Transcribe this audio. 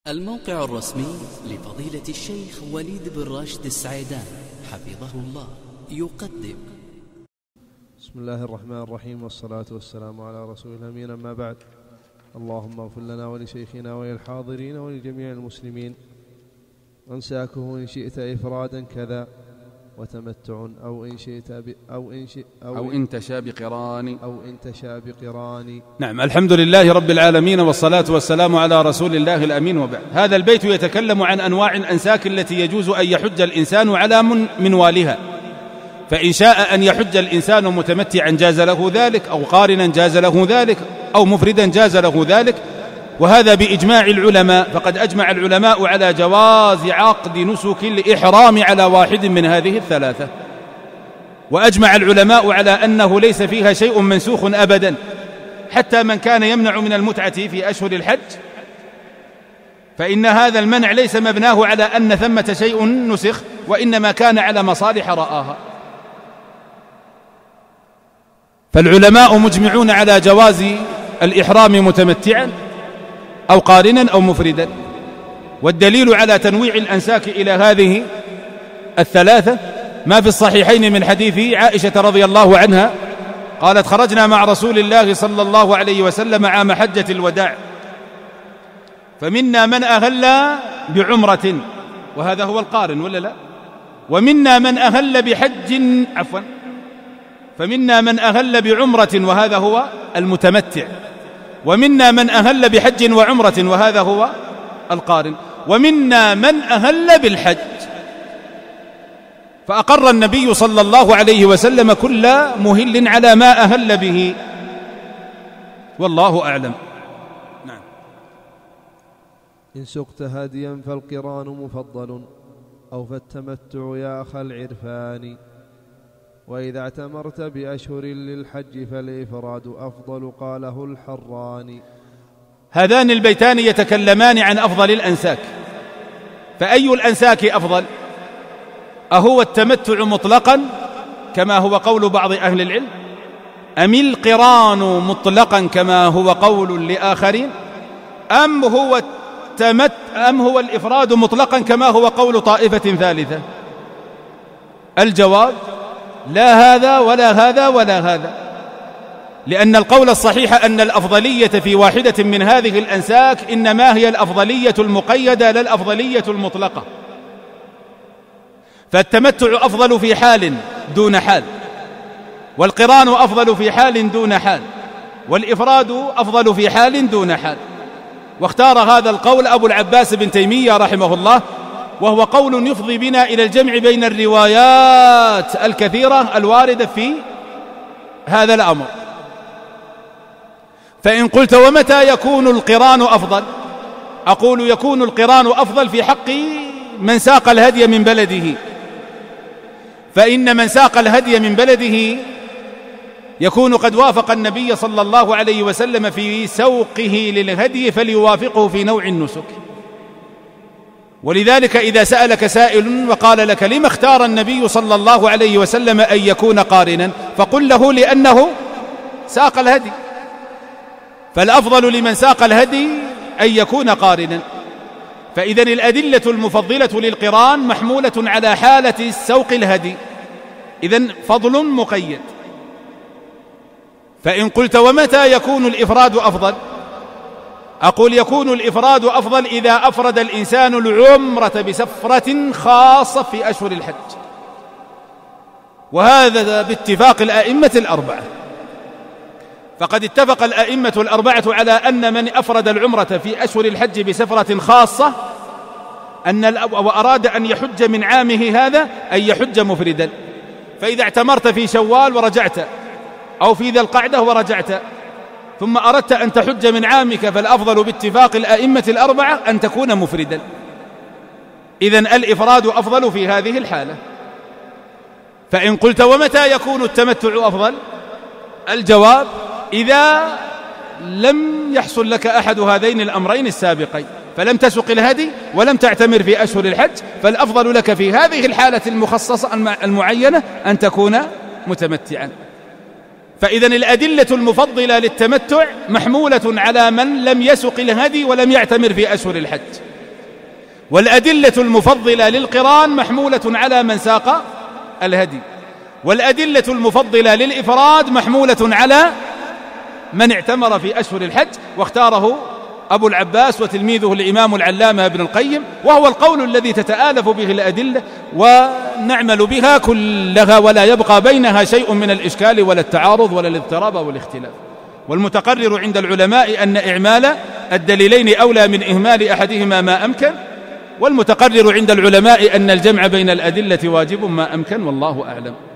الموقع الرسمي لفضيلة الشيخ وليد بن راشد السعيدان حفظه الله يقدم. بسم الله الرحمن الرحيم، والصلاة والسلام على رسول الأمين، أما بعد. اللهم اغفر لنا ولشيخنا وللحاضرين ولجميع المسلمين. أنساكه إن شئت إفرادا كذا وتمتع أو إن شئت أو إن تشاء بقران. نعم، الحمد لله رب العالمين، والصلاة والسلام على رسول الله الأمين، وبعد. هذا البيت يتكلم عن أنواع الأنساك التي يجوز أن يحج الإنسان على منوالها، فإن شاء أن يحج الإنسان متمتعا جاز له ذلك، أو قارنا جاز له ذلك، أو مفردا جاز له ذلك، وهذا بإجماع العلماء. فقد أجمع العلماء على جواز عقد نسك الإحرام على واحد من هذه الثلاثة، وأجمع العلماء على أنه ليس فيها شيء منسوخ أبدا، حتى من كان يمنع من المتعة في أشهر الحج، فإن هذا المنع ليس مبناه على أن ثمة شيء نسخ، وإنما كان على مصالح رآها. فالعلماء مجمعون على جواز الإحرام متمتعا أو قارنا أو مفردا، والدليل على تنويع الأنساك إلى هذه الثلاثة ما في الصحيحين من حديث عائشة رضي الله عنها قالت: خرجنا مع رسول الله صلى الله عليه وسلم عام حجة الوداع، فمنا من أهل بعمرة، وهذا هو القارن ولا لا؟ ومنا من أهل بحج، فمنا من أهل بعمرة وهذا هو المتمتع، ومنا من أهل بحج وعمرة وهذا هو القارن، ومنا من أهل بالحج. فأقر النبي صلى الله عليه وسلم كل مهل على ما أهل به، والله أعلم. نعم. إن سقت هديا فالقران مفضل، أو فالتمتع يا أخا العرفان، وإذا اعتمرت بأشهر للحج فالإفراد أفضل، قاله الحراني. هذان البيتان يتكلمان عن أفضل الأنساك، فأي الأنساك أفضل؟ أهو التمتع مطلقا كما هو قول بعض أهل العلم، أم القران مطلقا كما هو قول لآخرين، أم هو الإفراد مطلقا كما هو قول طائفة ثالثة؟ الجواب: لا هذا ولا هذا ولا هذا، لأن القول الصحيح أن الأفضلية في واحدة من هذه الأنساك إنما هي الأفضلية المقيدة لا الأفضلية المطلقة. فالتمتع أفضل في حال دون حال، والقران أفضل في حال دون حال، والإفراد أفضل في حال دون حال. واختار هذا القول أبو العباس بن تيمية رحمه الله، وهو قول يفضي بنا إلى الجمع بين الروايات الكثيرة الواردة في هذا الأمر. فإن قلت ومتى يكون القران أفضل؟ أقول: يكون القران أفضل في حق من ساق الهدي من بلده، فإن من ساق الهدي من بلده يكون قد وافق النبي صلى الله عليه وسلم في سوقه للهدي، فليوافقه في نوع النسك. ولذلك إذا سألك سائل وقال لك: لما اختار النبي صلى الله عليه وسلم أن يكون قارنا؟ فقل له: لأنه ساق الهدي، فالأفضل لمن ساق الهدي أن يكون قارنا. فإذن الأدلة المفضلة للقران محمولة على حالة سوق الهدي، إذن فضل مقيد. فإن قلت ومتى يكون الإفراد أفضل؟ أقول: يكون الإفراد أفضل إذا أفرد الإنسان العمرة بسفرة خاصة في أشهر الحج، وهذا باتفاق الأئمة الأربعة. فقد اتفق الأئمة الأربعة على أن من أفرد العمرة في أشهر الحج بسفرة خاصة وأراد أن يحج من عامه هذا أن يحج مفردا. فإذا اعتمرت في شوال ورجعت، أو في ذي القعدة ورجعت، ثم أردت أن تحج من عامك، فالأفضل باتفاق الأئمة الأربعة أن تكون مفردا. إذن الإفراد أفضل في هذه الحالة. فإن قلت ومتى يكون التمتع أفضل؟ الجواب: إذا لم يحصل لك أحد هذين الأمرين السابقين، فلم تسق الهدي ولم تعتمر في أشهر الحج، فالأفضل لك في هذه الحالة المخصصة المعينة أن تكون متمتعا. فإذن الأدلة المفضلة للتمتع محمولة على من لم يسق الهدي ولم يعتمر في أشهر الحج، والأدلة المفضلة للقران محمولة على من ساق الهدي، والأدلة المفضلة للإفراد محمولة على من اعتمر في أشهر الحج، واختاره أبو العباس وتلميذه الإمام العلامة ابن القيم، وهو القول الذي تتآلف به الأدلة ونعمل بها كلها ولا يبقى بينها شيء من الإشكال ولا التعارض ولا الاضطراب والاختلاف. والمتقرر عند العلماء أن إعمال الدليلين أولى من إهمال أحدهما ما أمكن، والمتقرر عند العلماء أن الجمع بين الأدلة واجب ما أمكن، والله أعلم.